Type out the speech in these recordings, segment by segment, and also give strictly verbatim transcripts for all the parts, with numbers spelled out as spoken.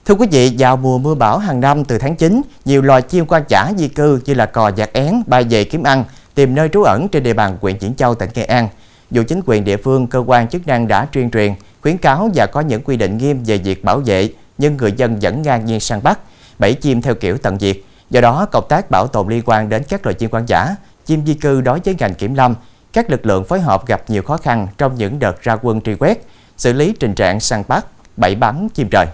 Thưa quý vị, vào mùa mưa bão hàng năm từ tháng chín, nhiều loài chim hoang dã di cư như là cò vạc én bay về kiếm ăn, tìm nơi trú ẩn trên địa bàn huyện Diễn Châu, tỉnh Nghệ An. Dù chính quyền địa phương, cơ quan chức năng đã tuyên truyền, khuyến cáo và có những quy định nghiêm về việc bảo vệ, nhưng người dân vẫn ngang nhiên săn bắt, bẫy chim theo kiểu tận diệt. Do đó, công tác bảo tồn liên quan đến các loài chim hoang dã, chim di cư đối với ngành kiểm lâm, các lực lượng phối hợp gặp nhiều khó khăn trong những đợt ra quân truy quét, xử lý tình trạng săn bắt, bẫy bắn chim trời.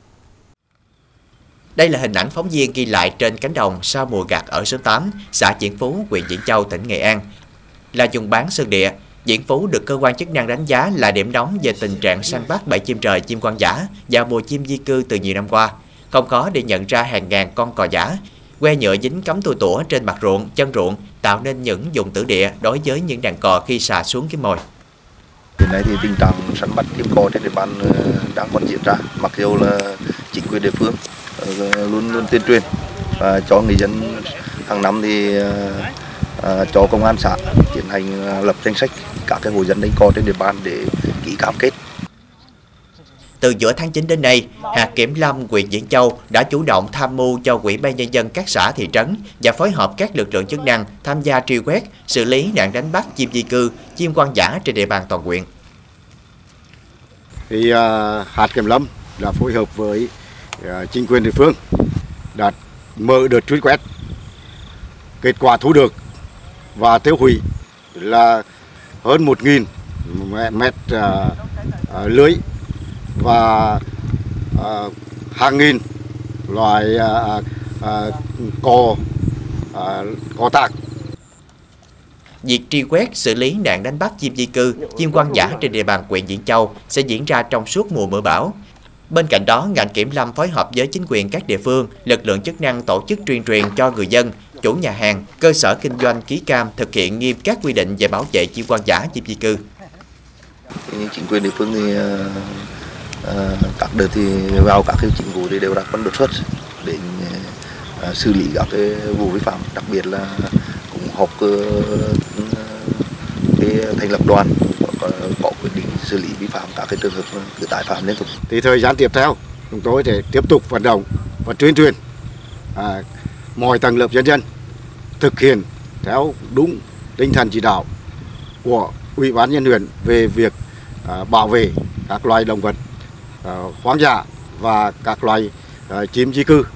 Đây là hình ảnh phóng viên ghi lại trên cánh đồng sau mùa gặt ở xóm tám, xã Diễn Phú, huyện Diễn Châu, tỉnh Nghệ An. Là vùng bán sơn địa, Diễn Phú được cơ quan chức năng đánh giá là điểm nóng về tình trạng săn bắt bẫy chim trời, chim hoang dã vào mùa chim di cư từ nhiều năm qua. Không khó để nhận ra hàng ngàn con cò dã, que nhựa dính cắm tua tủa trên mặt ruộng, chân ruộng, tạo nên những vùng tử địa đối với những đàn cò khi xà xuống kiếm mồi. Hiện nay thì tình trạng săn bắt chim cò trên địa bàn đang còn diễn ra, mặc dù là chính quyền địa phương luôn luôn tuyên truyền và cho người dân hàng năm thì uh, cho công an xã tiến hành lập danh sách các cái hộ dân đánh cò trên địa bàn để ký cam kết. Từ giữa tháng chín đến nay, hạt kiểm lâm huyện Diễn Châu đã chủ động tham mưu cho Ủy ban nhân dân các xã thị trấn và phối hợp các lực lượng chức năng tham gia truy quét, xử lý nạn đánh bắt chim di cư, chim hoang dã trên địa bàn toàn huyện. Thì uh, hạt kiểm lâm là phối hợp với uh, chính quyền địa phương đã mở đợt truy quét. Kết quả thu được và tiêu hủy là hơn một nghìn mét uh, uh, lưới và uh, hàng nghìn loài uh, uh, cò uh, cò tạc. Việc truy quét, xử lý nạn đánh bắt chim di cư, chim hoang dã trên địa bàn huyện Diễn Châu sẽ diễn ra trong suốt mùa mưa bão. Bên cạnh đó, ngành kiểm lâm phối hợp với chính quyền các địa phương, lực lượng chức năng tổ chức tuyên truyền cho người dân, chủ nhà hàng, cơ sở kinh doanh ký cam thực hiện nghiêm các quy định về bảo vệ chim hoang dã, chim di cư. Chính quyền địa phương thì uh, các đợt thì vào các cái chính vụ thì đều đặt phân đột xuất để uh, xử lý các cái vụ vi phạm, đặc biệt là cũng họp uh, cái thành lập đoàn có quyết định xử lý vi phạm các cái trường hợp cứ tái phạm liên tục. Thì thời gian tiếp theo chúng tôi sẽ tiếp tục vận động và tuyên truyền à, mọi tầng lớp nhân dân thực hiện theo đúng tinh thần chỉ đạo của Ủy ban nhân huyện về việc à, bảo vệ các loài động vật à, hoang dã và các loài à, chim di cư.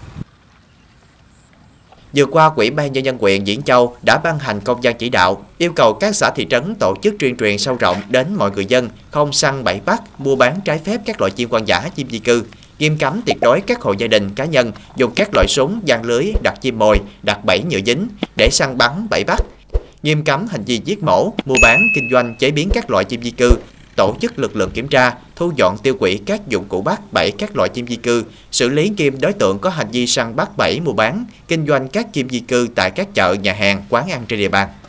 Vừa qua, Ủy ban nhân dân huyện Diễn Châu đã ban hành công văn chỉ đạo yêu cầu các xã thị trấn tổ chức tuyên truyền sâu rộng đến mọi người dân không săn bẫy bắt, mua bán trái phép các loại chim hoang dã, chim di cư, nghiêm cấm tuyệt đối các hộ gia đình cá nhân dùng các loại súng, giăng lưới, đặt chim mồi, đặt bẫy nhựa dính để săn bắn, bẫy bắt, nghiêm cấm hành vi giết mổ, mua bán, kinh doanh, chế biến các loại chim di cư, tổ chức lực lượng kiểm tra, thu dọn tiêu hủy các dụng cụ bắt, bẫy các loại chim di cư, xử lý nghiêm đối tượng có hành vi săn bắt, bẫy, mua bán, kinh doanh các chim di cư tại các chợ, nhà hàng, quán ăn trên địa bàn.